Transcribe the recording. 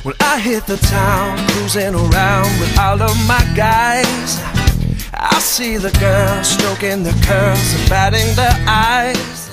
When I hit the town, cruising around with all of my guys, I see the girls stroking their curls and batting their eyes.